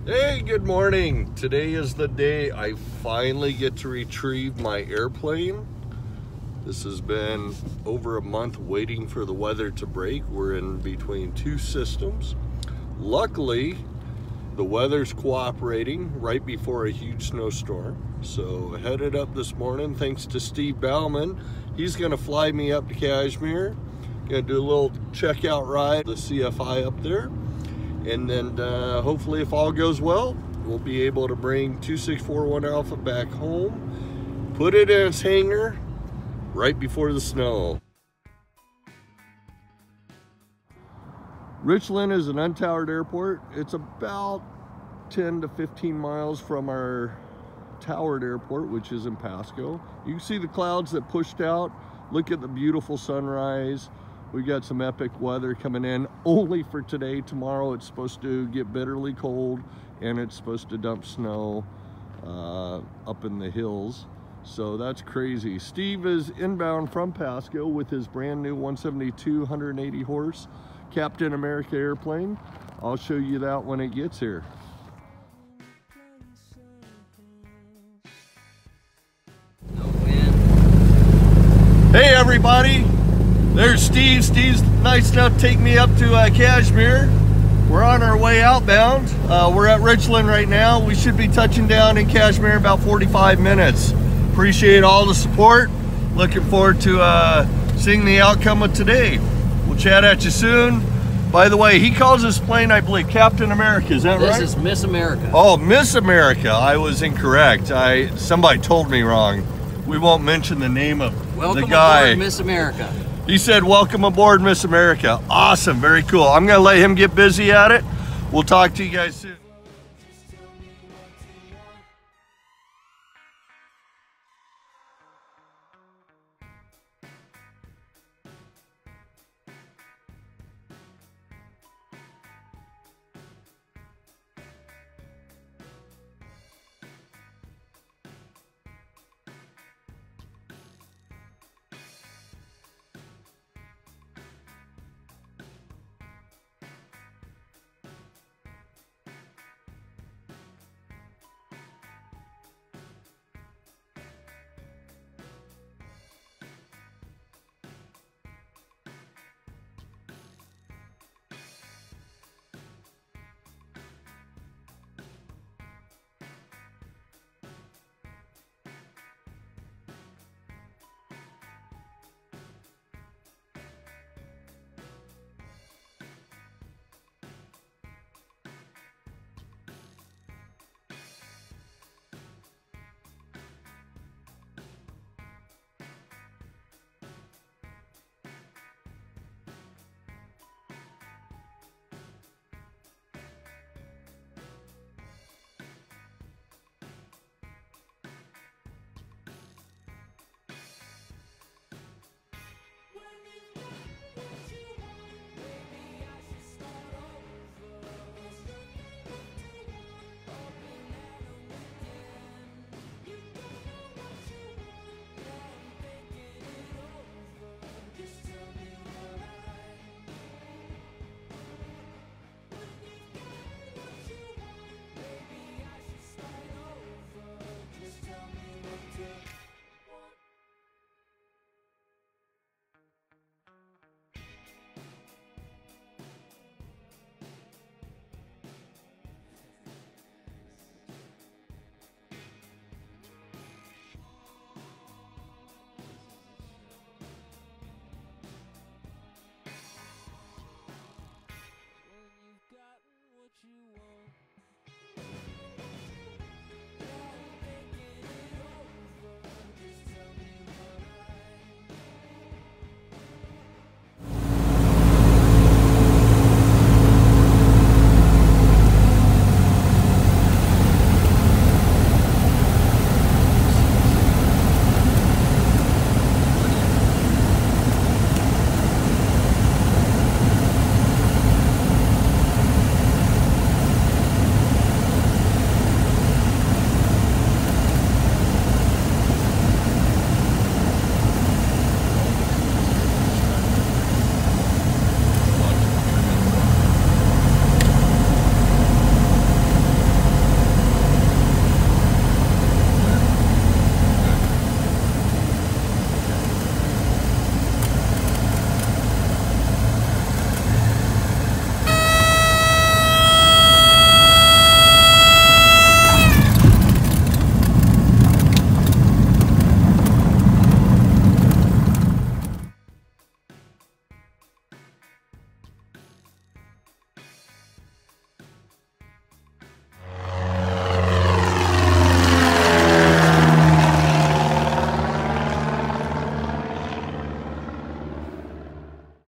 Hey, good morning. Today is the day I finally get to retrieve my airplane. This has been over a month waiting for the weather to break. We're in between two systems. Luckily, the weather's cooperating right before a huge snowstorm. So headed up this morning thanks to Steve Bauman. He's gonna fly me up to Kashmir. Gonna do a little checkout ride, the CFI up there. And then hopefully, if all goes well, we'll be able to bring 2641 Alpha back home, put it in its hangar right before the snow. Richland is an untowered airport. It's about 10 to 15 miles from our towered airport, which is in Pasco. You can see the clouds that pushed out. Look at the beautiful sunrise. We got some epic weather coming in only for today. Tomorrow it's supposed to get bitterly cold and it's supposed to dump snow up in the hills. So that's crazy. Steve is inbound from Pasco with his brand new 172 180 horse Captain America airplane. I'll show you that when it gets here. No wind. Hey everybody. There's Steve. Steve's nice enough to take me up to Kashmir. We're on our way outbound. We're at Richland right now. We should be touching down in Kashmir in about 45 minutes. Appreciate all the support. Looking forward to seeing the outcome of today. We'll chat at you soon. By the way, he calls this plane, I believe, Captain America. Is that right? This is Miss America. Oh, Miss America. I was incorrect. Somebody told me wrong. We won't mention the name of the guy. Welcome aboard, Miss America. He said, welcome aboard, Miss America. Awesome, very cool. I'm gonna let him get busy at it. We'll talk to you guys soon.